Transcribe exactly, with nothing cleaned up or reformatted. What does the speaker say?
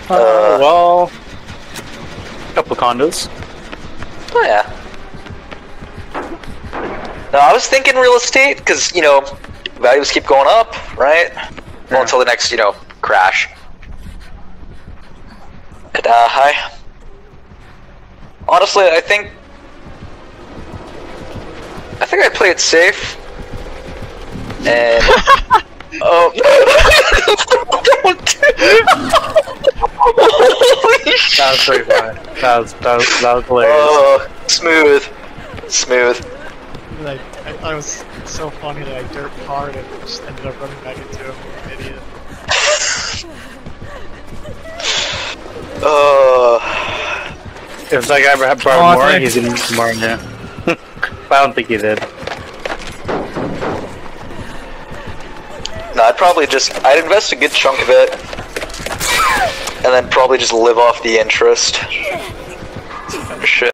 Uh, well, a couple of condos. Oh yeah. No, I was thinking real estate because you know values keep going up, right? Well, Yeah. until the next, you know, crash. And uh, hi. Honestly, I think I think I play it safe. And oh, That was pretty funny. That was that was that was hilarious. oh, smooth, smooth. Like, I thought it was so funny that I derped hard and just ended up running back into him. An idiot. Oh, If that guy ever had borrowed Oh, more, thanks. he's gonna need more in here. I don't think he did. no, I'd probably just I'd invest a good chunk of it, and then probably just live off the interest. Shit.